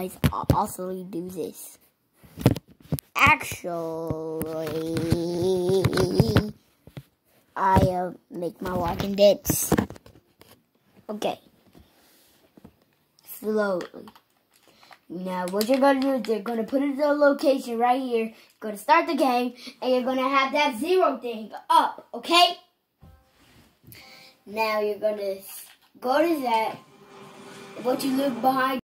guys, I'll also do this. Actually, I make my walking bits. Okay. Slowly. Now, what you're going to do is you're going to put it in the location right here. You're going to start the game, and you're going to have that 0 thing up, okay? Now, you're going to go to that. What you look behind